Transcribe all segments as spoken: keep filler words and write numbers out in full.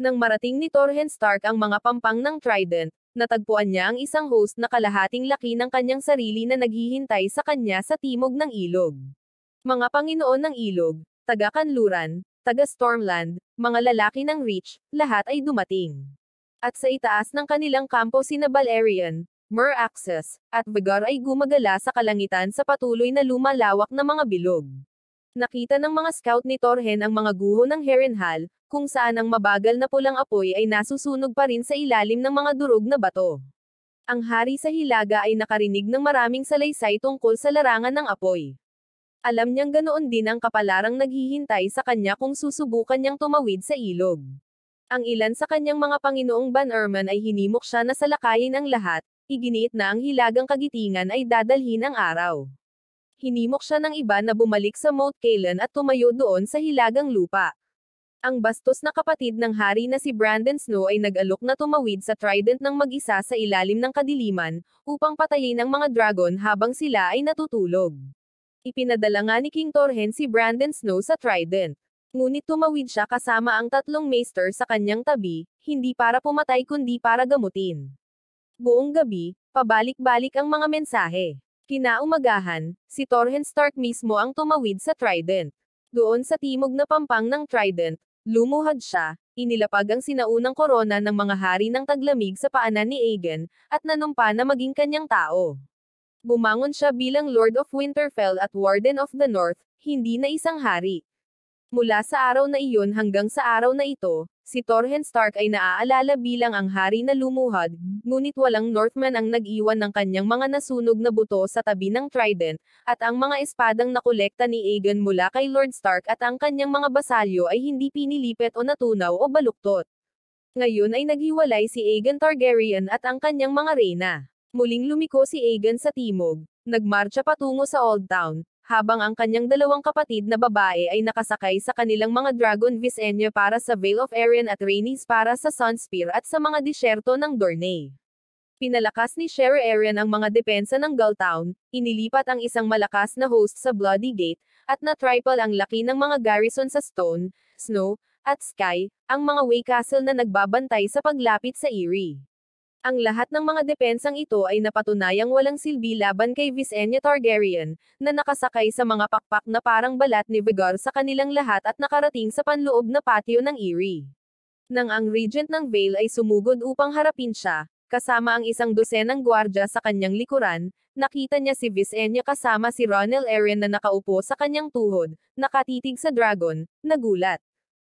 Nang marating ni Torrhen Stark ang mga pampang ng Trident, natagpuan niya ang isang host na kalahating laki ng kanyang sarili na naghihintay sa kanya sa timog ng ilog. Mga Panginoon ng Ilog, taga-Kanluran, taga-Stormland, mga lalaki ng Reach, lahat ay dumating. At sa itaas ng kanilang kampo sina Balerion, Meraxes, at Vhagar ay gumagala sa kalangitan sa patuloy na lumalawak na mga bilog. Nakita ng mga scout ni Torrhen ang mga guho ng Harrenhal, kung saan ang mabagal na pulang apoy ay nasusunog pa rin sa ilalim ng mga durog na bato. Ang hari sa Hilaga ay nakarinig ng maraming salaysay tungkol sa larangan ng apoy. Alam niyang ganoon din ang kapalarang naghihintay sa kanya kung susubukan niyang tumawid sa ilog. Ang ilan sa kanyang mga Panginoong Bannerman ay hinimok siya na salakayin ang lahat, iginiit na ang hilagang kagitingan ay dadalhin ang araw. Hinimok siya ng iba na bumalik sa Moat Cailin at tumayo doon sa hilagang lupa. Ang bastos na kapatid ng hari na si Brandon Snow ay nag-alok na tumawid sa Trident ng mag-isa sa ilalim ng kadiliman, upang patayin ang mga dragon habang sila ay natutulog. Ipinadala nga ni King Torrhen si Brandon Snow sa Trident. Ngunit tumawid siya kasama ang tatlong maester sa kanyang tabi, hindi para pumatay kundi para gamutin. Buong gabi, pabalik-balik ang mga mensahe. Kinaumagahan, si Torrhen Stark mismo ang tumawid sa Trident. Doon sa timog na pampang ng Trident, lumuhad siya, inilapag ang sinaunang korona ng mga hari ng taglamig sa paanan ni Aegon, at nanumpa na maging kanyang tao. Bumangon siya bilang Lord of Winterfell at Warden of the North, hindi na isang hari. Mula sa araw na iyon hanggang sa araw na ito, si Torrhen Stark ay naaalala bilang ang hari na lumuhad, ngunit walang Northman ang nag-iwan ng kanyang mga nasunog na buto sa tabi ng Trident, at ang mga espadang nakolekta ni Aegon mula kay Lord Stark at ang kanyang mga basalyo ay hindi pinilipet o natunaw o baluktot. Ngayon ay naghiwalay si Aegon Targaryen at ang kanyang mga reyna. Muling lumiko si Aegon sa timog, nagmarcha patungo sa Old Town, habang ang kanyang dalawang kapatid na babae ay nakasakay sa kanilang mga dragon Visenya para sa Vale of Arryn at Rhaenys para sa Sunspear at sa mga disyerto ng Dorne. Pinalakas ni Sher Aaron ang mga depensa ng Gulltown, inilipat ang isang malakas na host sa Bloody Gate, at na-triple ang laki ng mga garrison sa Stone, Snow, at Sky, ang mga Way Castle na nagbabantay sa paglapit sa Eyrie. Ang lahat ng mga depensang ito ay napatunayang walang silbi laban kay Visenya Targaryen, na nakasakay sa mga pakpak na parang balat ni Vhagar sa kanilang lahat at nakarating sa panloob na patio ng Eyrie. Nang ang regent ng Vale ay sumugod upang harapin siya, kasama ang isang dosenang gwardya sa kanyang likuran, nakita niya si Visenya kasama si Ronel Arryn na nakaupo sa kanyang tuhod, nakatitig sa dragon, nagulat.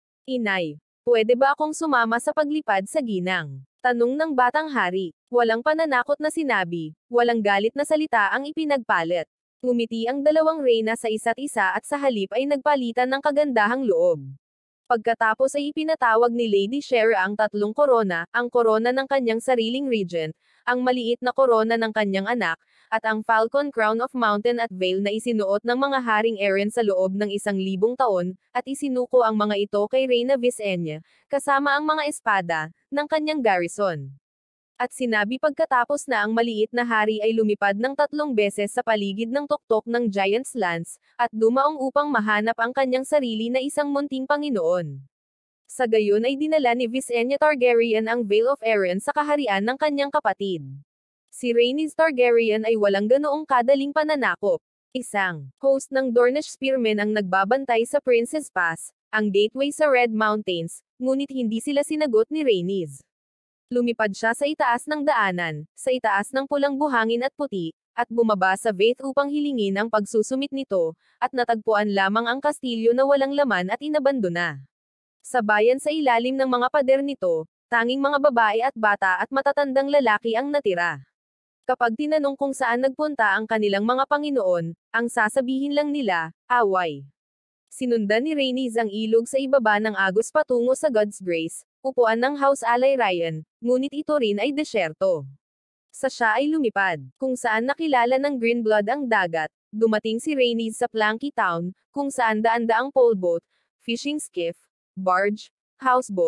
Inay, pwede ba akong sumama sa paglipad sa ginang? Tanong ng batang hari. Walang pananakot na sinabi, walang galit na salita ang ipinagpalit. Ngumiti ang dalawang reyna sa isa't isa at sa halip ay nagpalitan ng kagandahang loob. Pagkatapos ay ipinatawag ni Lady Shera ang tatlong korona, ang korona ng kanyang sariling regent, ang maliit na korona ng kanyang anak, at ang Falcon Crown of Mountain at Vale na isinuot ng mga haring Arryn sa loob ng isang libong taon, at isinuko ang mga ito kay Reyna Visenya, kasama ang mga espada, ng kanyang garrison. At sinabi pagkatapos na ang maliit na hari ay lumipad ng tatlong beses sa paligid ng tuktok ng Giant's Lance, at dumaong upang mahanap ang kanyang sarili na isang munting Panginoon. Sa gayon ay dinala ni Visenya Targaryen ang Vale of Arryn sa kaharian ng kanyang kapatid. Si Rhaenys Targaryen ay walang ganoong kadaling pananakop. Isang host ng Dornish spearmen ang nagbabantay sa Princess Pass, ang gateway sa Red Mountains, ngunit hindi sila sinagot ni Rhaenys. Lumipad siya sa itaas ng daanan, sa itaas ng pulang buhangin at puti, at bumaba sa Vaith upang hilingin ang pagsusumit nito, at natagpuan lamang ang kastilyo na walang laman at inabandona. Sa bayan sa ilalim ng mga pader nito, tanging mga babae at bata at matatandang lalaki ang natira. Kapag tinanong kung saan nagpunta ang kanilang mga Panginoon, ang sasabihin lang nila, away. Sinundan ni Rhaenys ang ilog sa ibaba ng Agos patungo sa God's Grace, upuan ng House Alay Ryan, ngunit ito rin ay desyerto. Sa siya ay lumipad, kung saan nakilala ng Greenblood ang dagat, dumating si Rhaenys sa Planky Town, kung saan daan-daang poleboat, fishing skiff, barge, houseboat,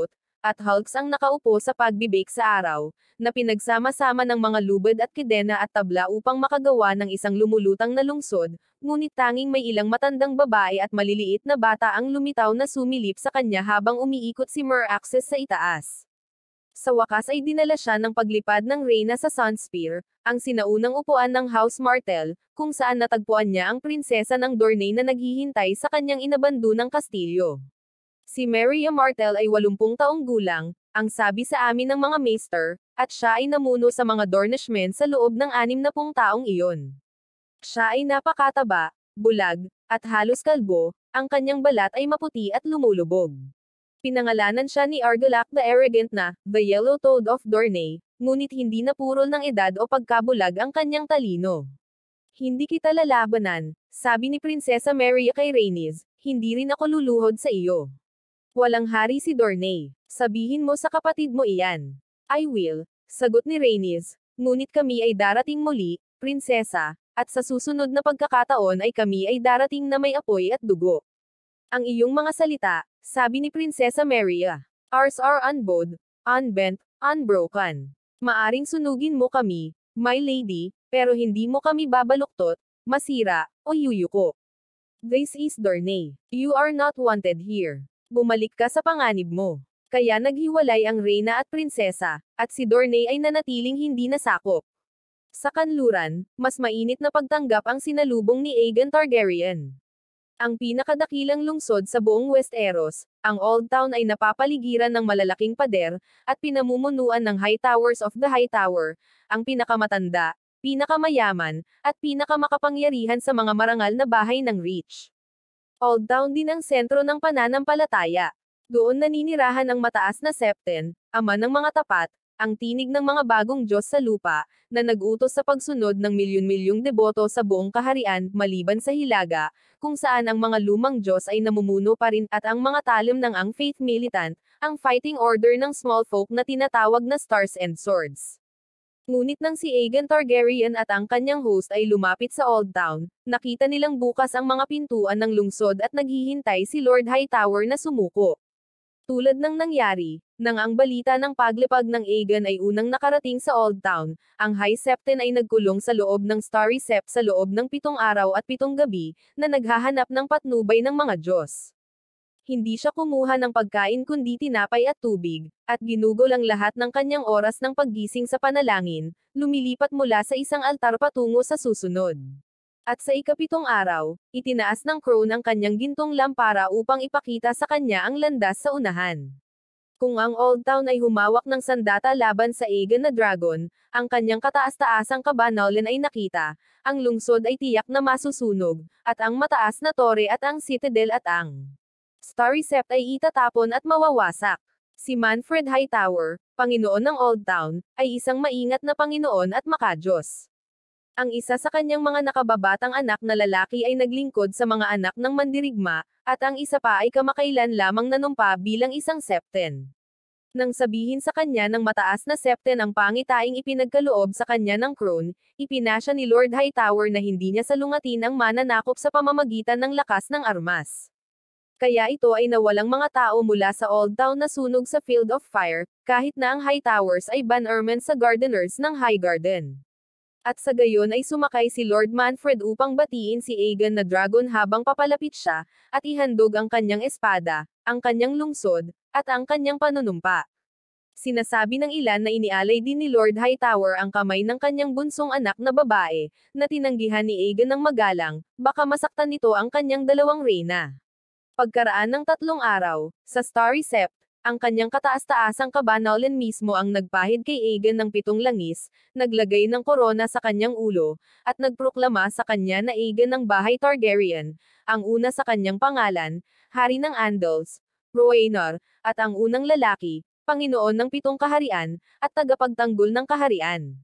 at hulks ang nakaupo sa pagbibake sa araw, na pinagsama-sama ng mga lubid at kidena at tabla upang makagawa ng isang lumulutang na lungsod, ngunit tanging may ilang matandang babae at maliliit na bata ang lumitaw na sumilip sa kanya habang umiikot si Meraxes sa itaas. Sa wakas ay dinala siya ng paglipad ng Reyna sa Sunspear, ang sinaunang upuan ng House Martell, kung saan natagpuan niya ang prinsesa ng Dorne na naghihintay sa kanyang inabandonang kastilyo. Si Maria Martell ay walumpung taong gulang, ang sabi sa amin ng mga maester, at siya ay namuno sa mga Dornishmen sa loob ng anim na pung taong iyon. Siya ay napakataba, bulag, at halos kalbo, ang kanyang balat ay maputi at lumulubog. Pinangalanan siya ni Argilac the Arrogant na, the Yellow Toad of Dorne, ngunit hindi napurol ng edad o pagkabulag ang kanyang talino. Hindi kita lalabanan, sabi ni Prinsesa Maria kay Rhaenys, hindi rin ako luluhod sa iyo. Walang hari si Dorne, sabihin mo sa kapatid mo iyan. I will, sagot ni Rhaenys, ngunit kami ay darating muli, prinsesa, at sa susunod na pagkakataon ay kami ay darating na may apoy at dugo. Ang iyong mga salita, sabi ni Prinsesa Maria, ours are unbowed, unbent, unbroken. Maaring sunugin mo kami, my lady, pero hindi mo kami babaluktot, masira, o yuyuko. This is Dorne. You are not wanted here. Bumalik ka sa panganib mo. Kaya naghiwalay ang reyna at prinsesa, at si Dorne ay nanatiling hindi nasakop. Sa kanluran, mas mainit na pagtanggap ang sinalubong ni Aegon Targaryen. Ang pinakadakilang lungsod sa buong Westeros, ang Old Town ay napapaligiran ng malalaking pader, at pinamumunuan ng High Towers of the High Tower, ang pinakamatanda, pinakamayaman, at pinakamakapangyarihan sa mga marangal na bahay ng Reach. Old Town din ang sentro ng pananampalataya. Doon naninirahan ang mataas na Septon, ama ng mga tapat, ang tinig ng mga bagong Diyos sa lupa, na nag-utos sa pagsunod ng milyon-milyong deboto sa buong kaharian, maliban sa Hilaga, kung saan ang mga lumang Diyos ay namumuno pa rin at ang mga talim ng ang Faith Militant, ang fighting order ng small folk na tinatawag na Stars and Swords. Ngunit nang si Aegon Targaryen at ang kanyang host ay lumapit sa Old Town, nakita nilang bukas ang mga pintuan ng lungsod at naghihintay si Lord Hightower na sumuko. Tulad ng nangyari, nang ang balita ng paglipag ng Aegon ay unang nakarating sa Old Town, ang High Septon ay nagkulong sa loob ng Starry Sept sa loob ng pitong araw at pitong gabi, na naghahanap ng patnubay ng mga Diyos. Hindi siya kumuha ng pagkain kundi tinapay at tubig, at ginugol ang lahat ng kanyang oras ng paggising sa panalangin, lumilipat mula sa isang altar patungo sa susunod. At sa ikapitong araw, itinaas ng Crone ang kanyang gintong lampara upang ipakita sa kanya ang landas sa unahan. Kung ang Old Town ay humawak ng sandata laban sa Aegon na dragon, ang kanyang kataas-taasang kabanalan ay nakita, ang lungsod ay tiyak na masusunog, at ang mataas na tore at ang citadel at ang Starry Sept ay itatapon at mawawasak. Si Manfred Hightower, Panginoon ng Old Town, ay isang maingat na Panginoon at makadiyos. Ang isa sa kanyang mga nakababatang anak na lalaki ay naglingkod sa mga anak ng mandirigma, at ang isa pa ay kamakailan lamang nanumpa bilang isang Septon. Nang sabihin sa kanya ng mataas na Septon ang pangitaing ipinagkaloob sa kanya ng Crone, ipinasya ni Lord Hightower na hindi niya salungatin ang mananakop sa pamamagitan ng lakas ng armas. Kaya ito ay nawalang mga tao mula sa Old Town na sunog sa Field of Fire, kahit na ang Hightowers ay bannerman sa Gardeners ng Highgarden. At sa gayon ay sumakay si Lord Manfred upang batiin si Aegon na dragon habang papalapit siya, at ihandog ang kanyang espada, ang kanyang lungsod, at ang kanyang panunumpa. Sinasabi ng ilan na inialay din ni Lord Hightower ang kamay ng kanyang bunsong anak na babae, na tinanggihan ni Aegon ng magalang, baka masaktan nito ang kanyang dalawang reyna. Pagkaraan ng tatlong araw, sa Starry Sept, ang kanyang kataas-taasang kabanalan mismo ang nagpahid kay Aegon ng pitong langis, naglagay ng korona sa kanyang ulo, at nagproklama sa kanya na Aegon ng Bahay Targaryen, ang una sa kanyang pangalan, Hari ng Andals, Rhoenor, at ang unang lalaki, Panginoon ng Pitong Kaharian, at tagapagtanggol ng kaharian.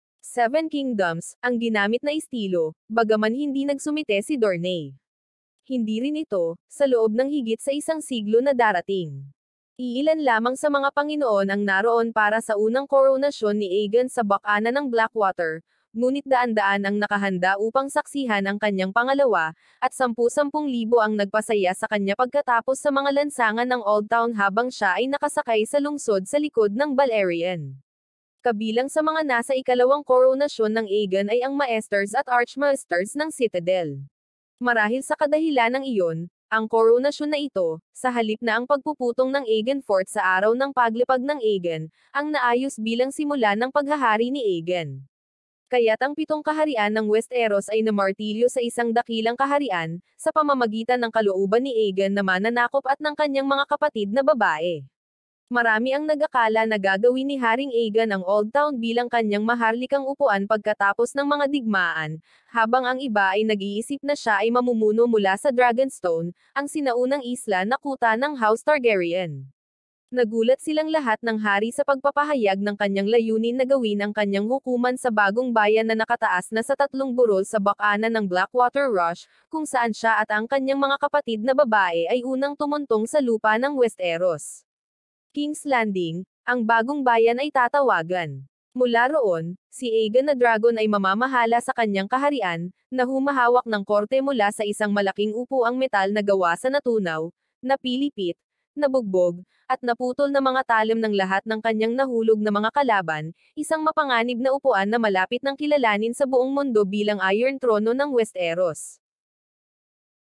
Seven Kingdoms, ang ginamit na estilo, bagaman hindi nagsumite si Dorne. Hindi rin ito, sa loob ng higit sa isang siglo na darating. Iilan lamang sa mga Panginoon ang naroon para sa unang koronasyon ni Aegon sa bakana ng Blackwater, ngunit daan-daan ang nakahanda upang saksihan ang kanyang pangalawa, at sampu-sampung libo ang nagpasaya sa kanya pagkatapos sa mga lansangan ng Old Town habang siya ay nakasakay sa lungsod sa likod ng Balerion. Kabilang sa mga nasa ikalawang koronasyon ng Aegon ay ang Maesters at Archmaesters ng Citadel. Marahil sa kadahilanang iyon, ang koronasyon na ito, sa halip na ang pagpuputong ng Aegon Fort sa araw ng paglipag ng Aegon, ang naayos bilang simula ng paghahari ni Aegon. Kaya't ang pitong kaharian ng Westeros ay namartilyo sa isang dakilang kaharian, sa pamamagitan ng kalooban ni Aegon na mananakop at ng kanyang mga kapatid na babae. Marami ang nag-akala na gagawin ni Haring Aegon ang Old Town bilang kanyang maharlikang upuan pagkatapos ng mga digmaan, habang ang iba ay nag-iisip na siya ay mamumuno mula sa Dragonstone, ang sinaunang isla na kuta ng House Targaryen. Nagulat silang lahat ng hari sa pagpapahayag ng kanyang layunin na gawin ang kanyang hukuman sa bagong bayan na nakataas na sa tatlong burol sa bakanan ng Blackwater Rush, kung saan siya at ang kanyang mga kapatid na babae ay unang tumuntong sa lupa ng Westeros. King's Landing, ang bagong bayan ay tatawagan. Mula roon, si Aegon na dragon ay mamamahala sa kanyang kaharian, na humahawak ng korte mula sa isang malaking upuang metal na gawa sa natunaw, napilipit, nabugbog, at naputol na mga talim ng lahat ng kanyang nahulog na mga kalaban, isang mapanganib na upuan na malapit ng kilalanin sa buong mundo bilang Iron Trono ng Westeros.